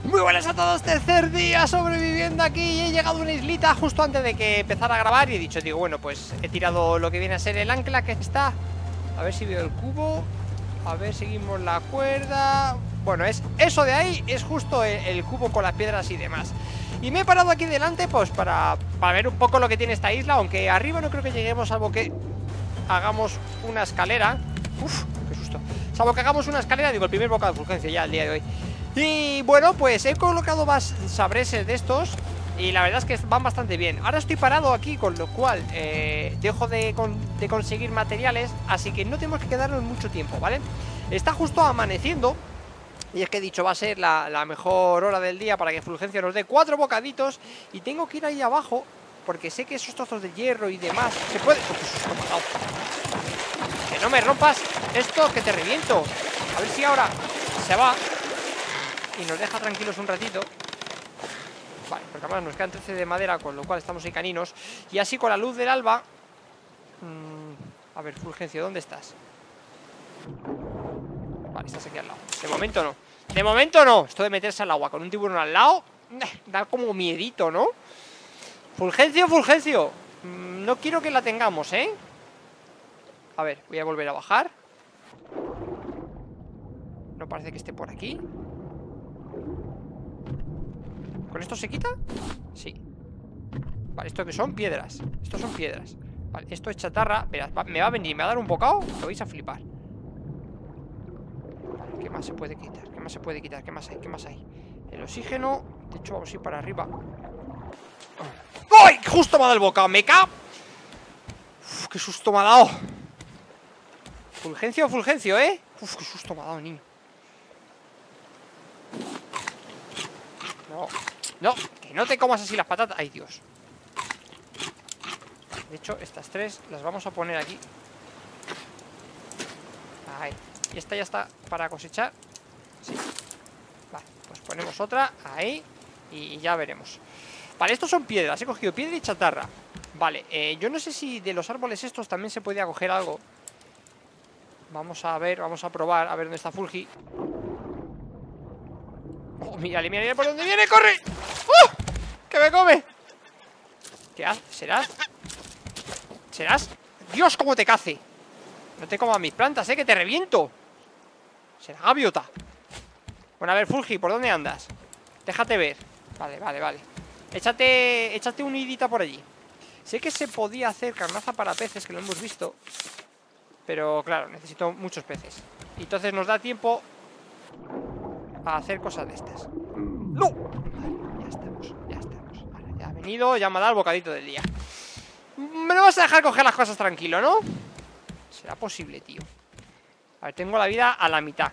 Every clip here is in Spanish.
Muy buenas a todos, tercer día sobreviviendo aquí y he llegado a una islita justo antes de que empezara a grabar y he dicho, digo, bueno, pues he tirado lo que viene a ser el ancla que está. A ver si veo el cubo, a ver, seguimos la cuerda. Bueno, es eso de ahí, es justo el cubo con las piedras y demás. Y me he parado aquí delante pues para ver un poco lo que tiene esta isla, aunque arriba no creo que lleguemos, salvo que hagamos una escalera. Uf, qué susto. Salvo que hagamos una escalera, digo, el primer bocado de fulgencia ya el día de hoy. Y bueno, pues he colocado más sabreses de estos y la verdad es que van bastante bien. Ahora estoy parado aquí, con lo cual dejo de conseguir materiales, así que no tenemos que quedarnos mucho tiempo, ¿vale? Está justo amaneciendo y es que he dicho, va a ser la mejor hora del día para que Fulgencia nos dé 4 bocaditos. Y tengo que ir ahí abajo porque sé que esos trozos de hierro y demás se puede... Que no me rompas esto, que te reviento. A ver si ahora se va y nos deja tranquilos un ratito. Vale, porque además nos quedan 13 de madera, con lo cual estamos ahí caninos. Y así con la luz del alba... A ver, Fulgencio, ¿dónde estás? Vale, estás aquí al lado. De momento no. De momento no. Esto de meterse al agua con un tiburón al lado da como miedito, ¿no? Fulgencio, Fulgencio, no quiero que la tengamos, ¿eh? A ver, voy a volver a bajar. No parece que esté por aquí. ¿Con esto se quita? Sí. Vale, ¿esto qué son? Piedras. Estos son piedras. Vale, esto es chatarra. Verás, me va a venir, me va a dar un bocado. Lo vais a flipar. Vale, ¿qué más se puede quitar? ¿Qué más se puede quitar? ¿Qué más hay? ¿Qué más hay? El oxígeno. De hecho, vamos a ir para arriba. ¡Uy! Justo me ha dado el bocado. ¡Me cago! Uf, qué susto me ha dado. Fulgencio, Fulgencio, ¿eh? Uf, qué susto me ha dado, niño. No, no, que no te comas así las patatas. Ay, Dios. De hecho, estas tres las vamos a poner aquí. Ahí. Y esta ya está para cosechar. Sí. Vale, pues ponemos otra ahí y ya veremos. Vale, estos son piedras. He cogido piedra y chatarra. Vale, yo no sé si de los árboles estos también se podía coger algo. Vamos a ver, vamos a probar. A ver dónde está Fulgi. Oh, mírale, mírale por dónde viene, corre. ¡Oh! ¡Que me come! ¿Qué haces? ¿Serás? ¿Serás? ¡Dios, cómo te cace! No te comas mis plantas, que te reviento. Será gaviota. Bueno, a ver, Fulgi, ¿por dónde andas? Déjate ver. Vale, vale, vale. Échate un idita por allí. Sé que se podía hacer carnaza para peces, que lo hemos visto. Pero claro, necesito muchos peces. Y entonces nos da tiempo a hacer cosas de estas. ¡No! Vale, ya estamos, ya estamos. Vale, ya ha venido, ya me ha dado el bocadito del día. Me lo vas a dejar coger las cosas tranquilo, ¿no? Será posible, tío. A ver, tengo la vida a la mitad.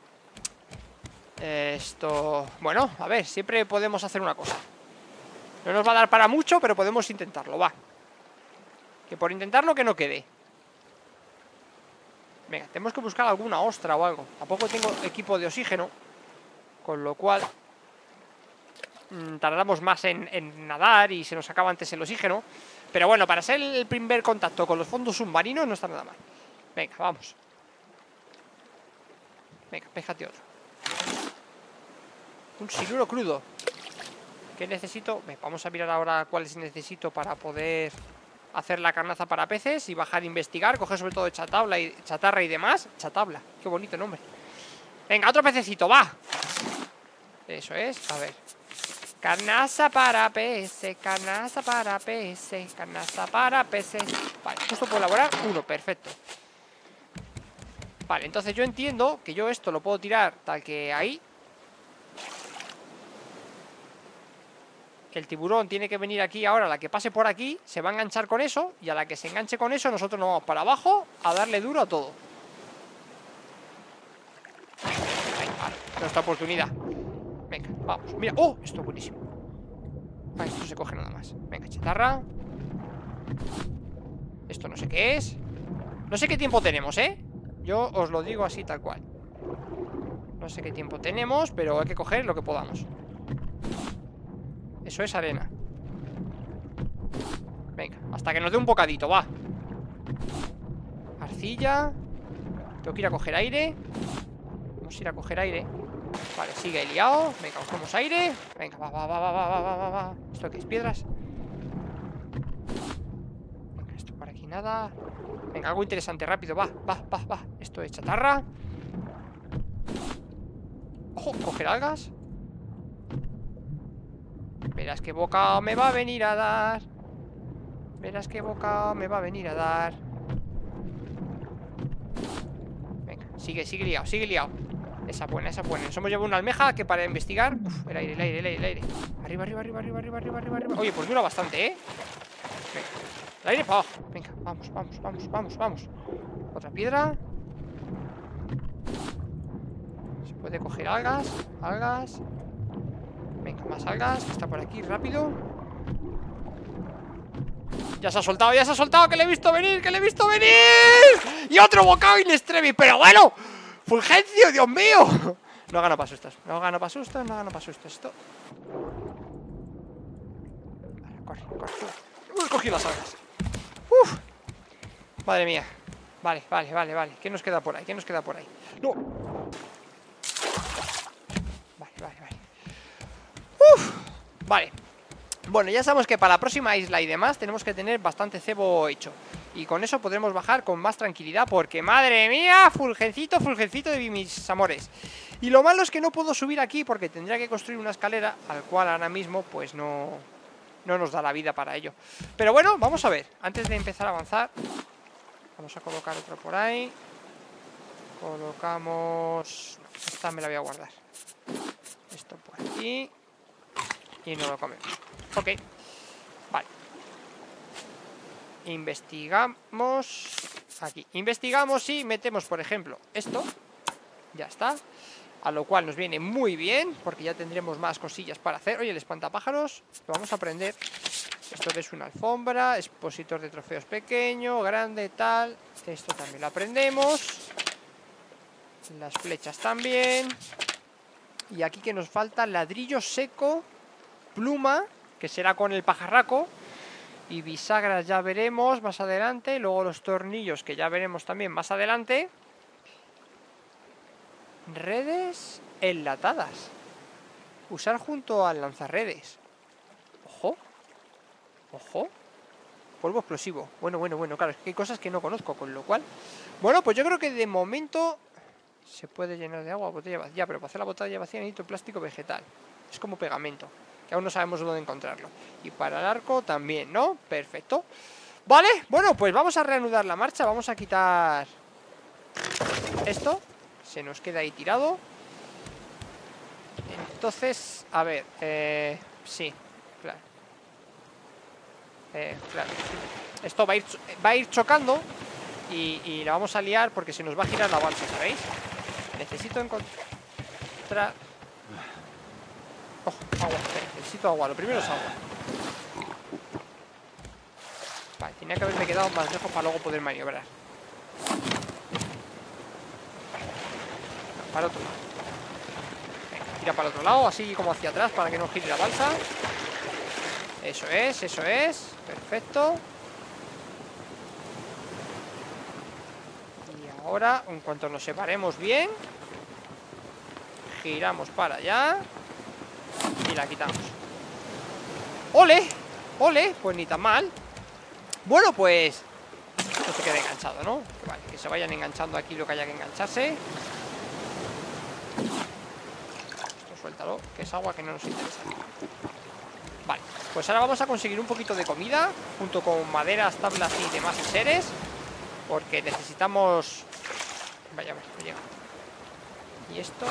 Esto... Bueno, a ver, siempre podemos hacer una cosa. No nos va a dar para mucho, pero podemos intentarlo, va. Que por intentarlo que no quede. Venga, tenemos que buscar alguna ostra o algo. Tampoco tengo equipo de oxígeno, con lo cual tardamos más en nadar y se nos acaba antes el oxígeno. Pero bueno, para ser el primer contacto con los fondos submarinos no está nada mal. Venga, vamos. Venga, péjate otro. Un siluro crudo. ¿Qué necesito? Venga, vamos a mirar ahora cuáles necesito para poder hacer la carnaza para peces y bajar a investigar. Coger sobre todo chatarra y demás. Chatabla, qué bonito nombre. Venga, otro pececito, va. Eso es, a ver. Carnaza para peces, carnaza para peces, carnaza para peces. Vale, justo puedo elaborar uno, perfecto. Vale, entonces yo entiendo que yo esto lo puedo tirar tal que ahí. El tiburón tiene que venir aquí ahora, la que pase por aquí se va a enganchar con eso. Y a la que se enganche con eso nosotros nos vamos para abajo a darle duro a todo. Ahí, vale, nuestra oportunidad. Venga, vamos, mira, oh, esto es buenísimo. Ah, esto se coge nada más. Venga, chatarra. Esto no sé qué es. No sé qué tiempo tenemos, yo os lo digo así tal cual. No sé qué tiempo tenemos, pero hay que coger lo que podamos. Eso es arena. Venga, hasta que nos dé un bocadito, va. Arcilla. Tengo que ir a coger aire. Vamos a ir a coger aire. Vale, sigue ahí liado. Venga, cogemos aire. Venga, va. ¿Esto qué es? ¿Piedras? Venga, esto por aquí nada. Venga, algo interesante, rápido, va. Esto es chatarra. Ojo, coger algas. Verás qué boca me va a venir a dar. Verás qué boca me va a venir a dar. Venga, sigue liado. Esa buena. Nos hemos llevado una almeja que para investigar. Uf, el aire. Arriba. Oye, pues dura bastante, ¿eh? Venga, el aire para abajo. Venga, vamos. Otra piedra. Se puede coger algas. Venga, más algas, que está por aquí, rápido. Ya se ha soltado, que le he visto venir. Y otro bocado in extremis, pero bueno. Fulgencio, Dios mío. No gana para sustos. Esto. Vale, corre. Hemos cogido las algas. Uf. Madre mía. Vale. ¿Qué nos queda por ahí? No. Vale. Uf. Vale. Bueno, ya sabemos que para la próxima isla y demás tenemos que tener bastante cebo hecho. Y con eso podremos bajar con más tranquilidad. Porque, madre mía, fulgencito de mis amores. Y lo malo es que no puedo subir aquí porque tendría que construir una escalera, al cual ahora mismo pues no nos da la vida para ello. Pero bueno, vamos a ver. Antes de empezar a avanzar, vamos a colocar otro por ahí. Colocamos... Esta me la voy a guardar. Esto por aquí. Y no lo comemos. Ok. Vale. Investigamos. Aquí. Investigamos y metemos, por ejemplo, esto. Ya está. A lo cual nos viene muy bien, porque ya tendremos más cosillas para hacer. Oye, el espantapájaros lo vamos a aprender. Esto es una alfombra, expositor de trofeos pequeño, grande, tal. Esto también lo aprendemos. Las flechas también. Y aquí que nos falta ladrillo seco, pluma, que será con el pajarraco. Y bisagras ya veremos más adelante. Luego los tornillos, que ya veremos también más adelante. Redes enlatadas. Usar junto al lanzarredes. Ojo. Polvo explosivo. Bueno, claro, es que hay cosas que no conozco, con lo cual... Bueno, pues yo creo que de momento se puede llenar de agua botella vacía, pero para hacer la botella vacía necesito plástico vegetal. Es como pegamento, que aún no sabemos dónde encontrarlo. Y para el arco también, ¿no? Perfecto. Vale, bueno, pues vamos a reanudar la marcha. Vamos a quitar esto. Se nos queda ahí tirado. Entonces, a ver, sí, claro. Claro. Esto va a ir chocando y la vamos a liar porque se nos va a girar la balsa, ¿sabéis? Necesito encontrar... Oh, agua, necesito agua, lo primero es agua. Vale, tenía que haberme quedado más lejos para luego poder maniobrar. Para otro lado. Venga, tira para el otro lado, así como hacia atrás para que no gire la balsa. Eso es. Perfecto. Y ahora, en cuanto nos separemos bien, giramos para allá y la quitamos. ¡Ole! Pues ni tan mal. Bueno, pues no se quede enganchado, ¿no? Vale, que se vayan enganchando aquí lo que haya que engancharse. Esto suéltalo, que es agua que no nos interesa. Vale, pues ahora vamos a conseguir un poquito de comida, junto con maderas, tablas y demás enseres, porque necesitamos... Vaya, me llega. Y esto...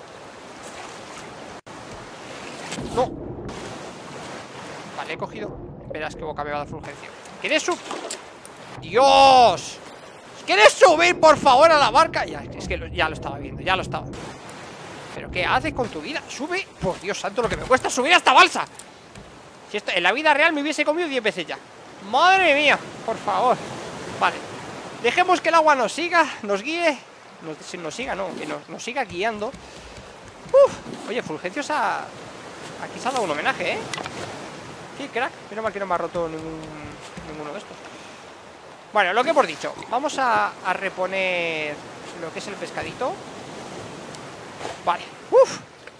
¡No! Vale, he cogido... Verás qué boca me va a dar Fulgencio. ¿Quieres subir? ¡Dios! ¿Quieres subir, por favor, a la barca? Ya, es que ya lo estaba viendo, ya lo estaba. ¿Pero qué haces con tu vida? ¡Sube! Por Dios santo, lo que me cuesta subir a esta balsa. Si esto en la vida real me hubiese comido 10 veces ya. ¡Madre mía! Por favor. Vale. Dejemos que el agua nos siga, nos guíe. Nos siga, no, que nos siga guiando. Oye, Fulgencio aquí se ha dado un homenaje, ¿eh? Sí, crack. Menos mal que no me ha roto ninguno de estos. Bueno, lo que hemos dicho. Vamos a reponer lo que es el pescadito. Vale.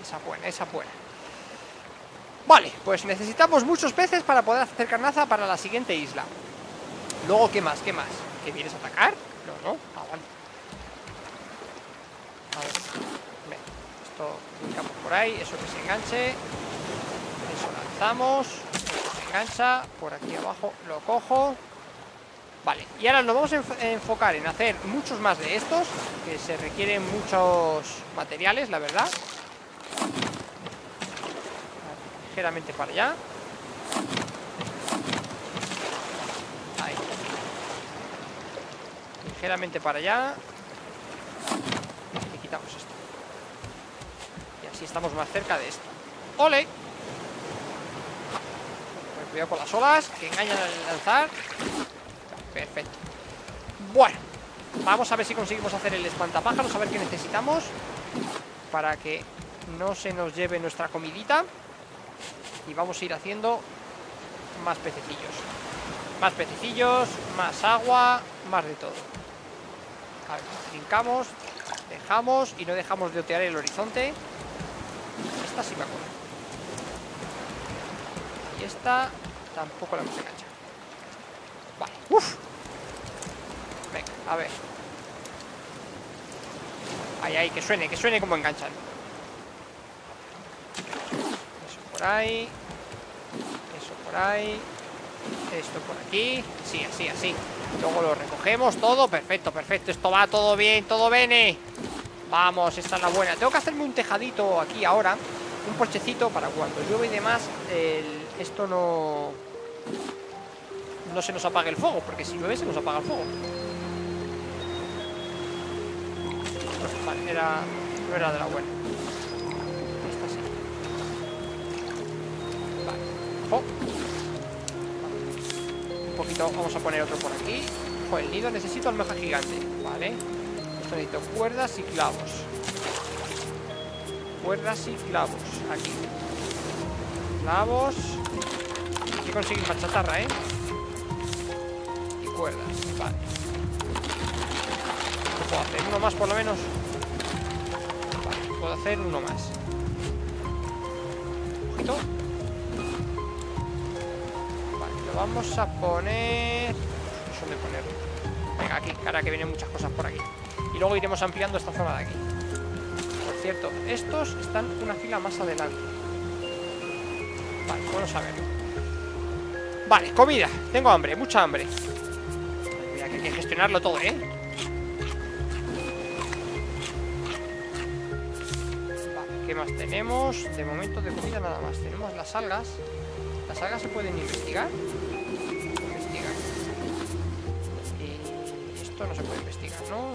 Esa buena, esa buena. Vale, pues necesitamos muchos peces para poder hacer carnaza para la siguiente isla. Luego, ¿qué más? ¿Qué más? ¿Que vienes a atacar? No, no, ah, vale. A ver, ven, esto brincamos por ahí, eso que se enganche. Eso lanzamos, eso se engancha. Por aquí abajo lo cojo. Vale, y ahora nos vamos a enfocar en hacer muchos más de estos, que se requieren muchos materiales, la verdad. Ligeramente para allá. Ahí. Ligeramente para allá. Y quitamos esto. Y así estamos más cerca de esto. ¡Ole! Pues cuidado con las olas, que engañan al lanzar. Perfecto. Bueno, vamos a ver si conseguimos hacer el espantapájaros, a ver qué necesitamos para que no se nos lleve nuestra comidita. Y vamos a ir haciendo más pececillos. Más pececillos, más agua, más de todo. A ver, brincamos, dejamos y no dejamos de otear el horizonte. Esta sí me acuerdo. Y esta tampoco la hemos enganchado. Vale, uff. Venga, a ver. Ahí, ahí, que suene como enganchan. Eso por ahí. Eso por ahí. Esto por aquí. Sí, así, así. Luego lo recogemos todo. Perfecto, perfecto. Esto va todo bien, todo bene. Vamos, esta es la buena. Tengo que hacerme un tejadito aquí ahora. Un porchecito para cuando llueve y demás. Esto no se nos apague el fuego, porque si llueve se nos apaga el fuego. Vale, no era de la buena. Esta sí. Vale. Oh. Un poquito, vamos a poner otro por aquí. El nido necesito almeja gigante. Vale. Esto necesito cuerdas y clavos. Cuerdas y clavos. Aquí. Clavos. Hay que conseguir más chatarra, cuerdas, vale. ¿Qué puedo hacer? ¿Uno más por lo menos? Vale, puedo hacer uno más. Un poquito. Vale, lo vamos a poner... ¿Dónde ponerlo? Venga, aquí, ahora que vienen muchas cosas por aquí. Y luego iremos ampliando esta zona de aquí. Por cierto, estos están una fila más adelante. Vale, bueno saberlo. Vale, comida. Tengo hambre, mucha hambre. Hay que gestionarlo todo, Vale, ¿qué más tenemos? De momento de comida nada más. Tenemos las algas. Las algas se pueden investigar. Investigar. Y esto no se puede investigar, ¿no?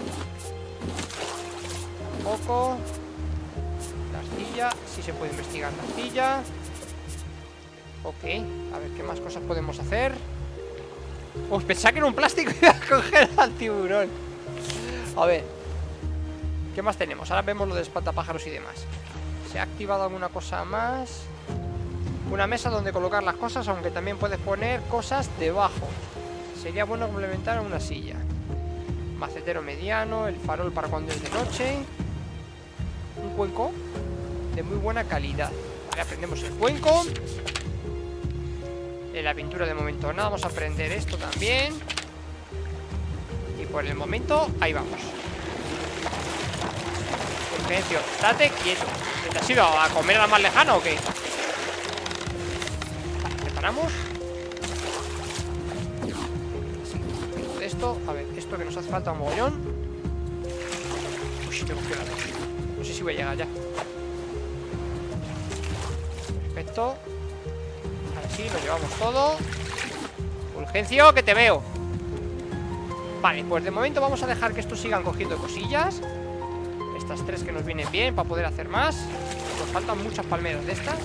Tampoco. La arcilla. Sí se puede investigar la arcilla. Ok, a ver qué más cosas podemos hacer. Pues pensaba que era un plástico y iba a coger al tiburón. A ver, ¿qué más tenemos? Ahora vemos lo de espantapájaros y demás. ¿Se ha activado alguna cosa más? Una mesa donde colocar las cosas, aunque también puedes poner cosas debajo. Sería bueno complementar una silla. Macetero mediano, el farol para cuando es de noche. Un cuenco de muy buena calidad. Vale, aprendemos el cuenco. La pintura de momento nada, vamos a aprender esto también. Y por el momento, ahí vamos. Fulgencio, estate quieto. ¿Te has ido a comer a la más lejana o qué? Vale, preparamos. Así, de esto, a ver, esto que nos hace falta un mogollón. Uy, tengo que dar. No sé si voy a llegar ya. Perfecto. Sí, lo llevamos todo. Fulgencio, que te veo. Vale, pues de momento vamos a dejar que estos sigan cogiendo cosillas. Estas tres que nos vienen bien para poder hacer más. Nos faltan muchas palmeras de estas.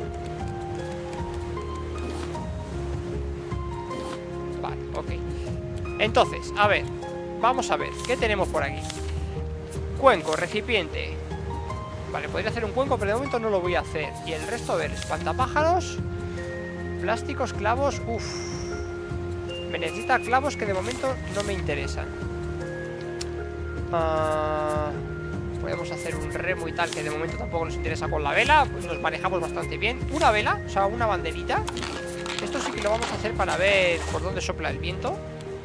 Vale, ok. Entonces, a ver, vamos a ver, ¿qué tenemos por aquí? Cuenco, recipiente. Vale, podría hacer un cuenco, pero de momento no lo voy a hacer. Y el resto, a ver, espantapájaros. Plásticos, clavos, uff. Me necesita clavos que de momento no me interesan. Podemos hacer un remo y tal, que de momento tampoco nos interesa con la vela. Pues nos manejamos bastante bien. Una vela, o sea, una banderita. Esto sí que lo vamos a hacer para ver por dónde sopla el viento.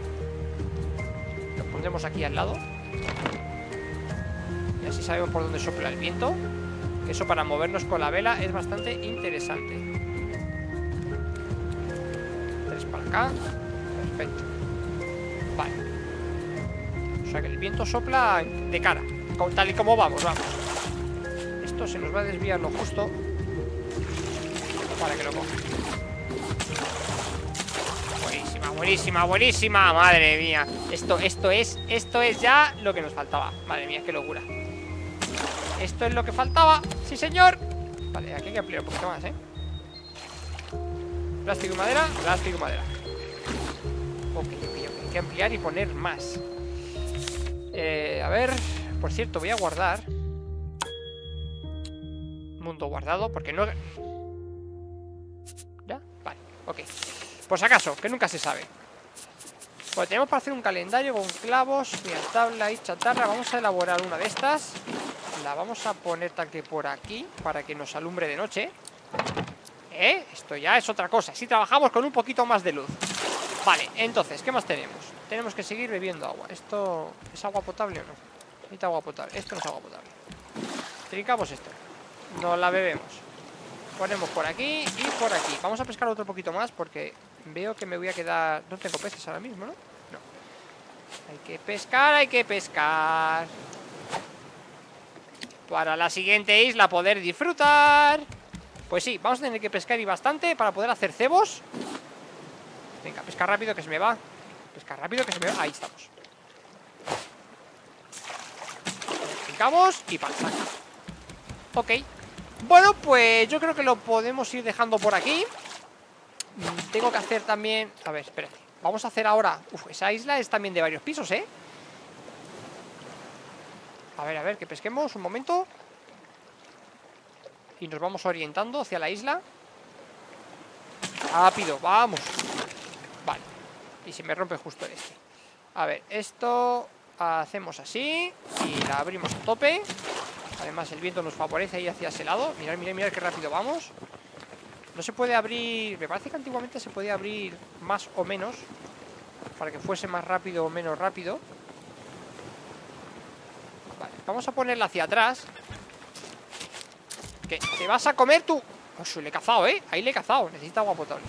Lo pondremos aquí al lado. Y así sabemos por dónde sopla el viento. Que eso para movernos con la vela es bastante interesante. 3 para acá. Perfecto. Vale. O sea que el viento sopla de cara, tal y como vamos. Esto se nos va a desviar lo justo para que lo coja. Buenísima, buenísima, buenísima. Madre mía. Esto es ya lo que nos faltaba. Madre mía, qué locura. Esto es lo que faltaba. Sí, señor. Vale, aquí hay que ampliar un poquito más, Plástico y madera, plástico y madera. Ok, hay que ampliar y poner más. A ver, por cierto, voy a guardar. Mundo guardado, porque no... ¿Ya? Vale, ok. Por si acaso, que nunca se sabe. Bueno, tenemos para hacer un calendario con clavos, mira, tabla y chatarra. Vamos a elaborar una de estas. La vamos a poner tal que por aquí, para que nos alumbre de noche. Esto ya es otra cosa. Si trabajamos con un poquito más de luz. Vale, entonces, ¿qué más tenemos? Tenemos que seguir bebiendo agua. ¿Esto es agua potable o no? Necesita agua potable. Esto no es agua potable. Trincamos esto. Nos la bebemos. Ponemos por aquí y por aquí. Vamos a pescar otro poquito más porque veo que me voy a quedar... No tengo peces ahora mismo, ¿no? No. Hay que pescar, hay que pescar. Para la siguiente isla poder disfrutar. Pues sí, vamos a tener que pescar y bastante para poder hacer cebos. Venga, pesca rápido que se me va. Pesca rápido que se me va. Ahí estamos. Picamos y para sacar. Ok. Bueno, pues yo creo que lo podemos ir dejando por aquí. Tengo que hacer también... A ver, espérate. Vamos a hacer ahora... esa isla es también de varios pisos, A ver, que pesquemos un momento. Y nos vamos orientando hacia la isla. Rápido, vamos. Vale. Y se me rompe justo el este. A ver, esto hacemos así y la abrimos a tope. Además el viento nos favorece ahí hacia ese lado. Mirad qué rápido vamos. No se puede abrir... Me parece que antiguamente se podía abrir más o menos para que fuese más rápido o menos rápido. Vale, vamos a ponerla hacia atrás. Que te vas a comer tú. Oh, le he cazado, ahí le he cazado. Necesita agua potable.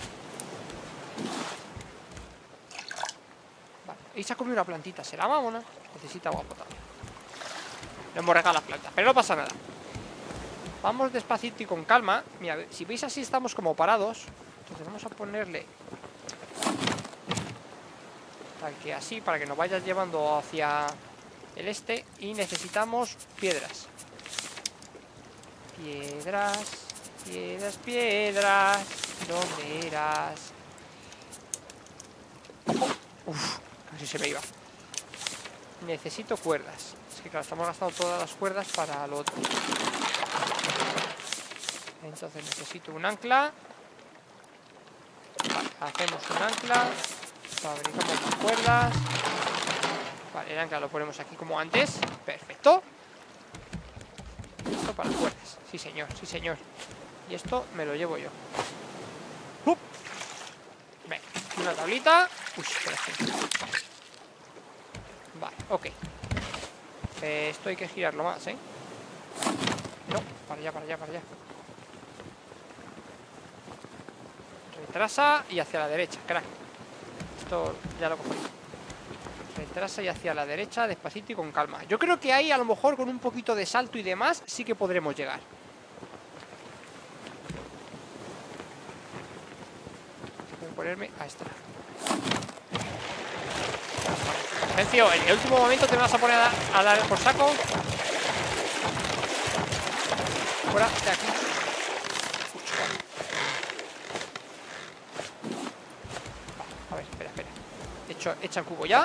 Vale, ahí se ha comido una plantita. ¿Será mamona? Necesita agua potable. Le hemos regalado las plantas, pero no pasa nada. Vamos despacito y con calma. Mira, si veis así estamos como parados. Entonces vamos a ponerle tal que así, para que nos vayas llevando hacia el este. Y necesitamos piedras. Piedras, piedras, piedras. ¿Dónde eras? Uf, casi se me iba. Necesito cuerdas. Es que claro, estamos gastando todas las cuerdas para lo otro. Entonces necesito un ancla. Vale, hacemos un ancla. Fabricamos las cuerdas. Vale, el ancla lo ponemos aquí como antes. Perfecto. Esto para cuerdas. Sí, señor, sí, señor. Y esto me lo llevo yo. Venga, una tablita. Uy, espera. Vale, ok. Esto hay que girarlo más, No, para allá, para allá, para allá. Retrasa y hacia la derecha, crack. Esto ya lo cogí. Retrasa y hacia la derecha, despacito y con calma. Yo creo que ahí a lo mejor con un poquito de salto y demás sí que podremos llegar. Voy a ponerme a esta. Atención, en el último momento te vas a poner a dar por saco. Fuera de aquí. A ver, espera. Echa el cubo ya.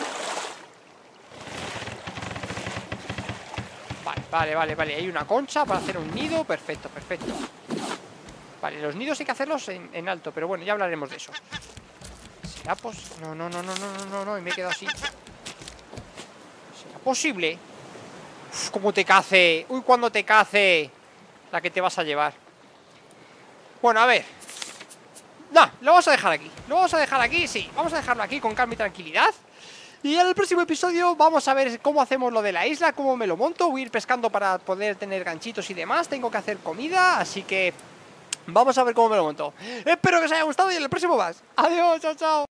Vale. Hay una concha para hacer un nido. Perfecto. Vale, los nidos hay que hacerlos en alto, pero bueno, ya hablaremos de eso. ¿Será No, y me he quedado así. ¿Será posible Uf, cómo te cace. Uy, cuando te cace. La que te vas a llevar. Bueno, a ver. No, lo vamos a dejar aquí. Lo vamos a dejar aquí, sí. Vamos a dejarlo aquí con calma y tranquilidad. Y en el próximo episodio vamos a ver cómo hacemos lo de la isla, cómo me lo monto. Voy a ir pescando para poder tener ganchitos y demás. Tengo que hacer comida, así que vamos a ver cómo me lo monto. Espero que os haya gustado y en el próximo más. Adiós, chao, chao.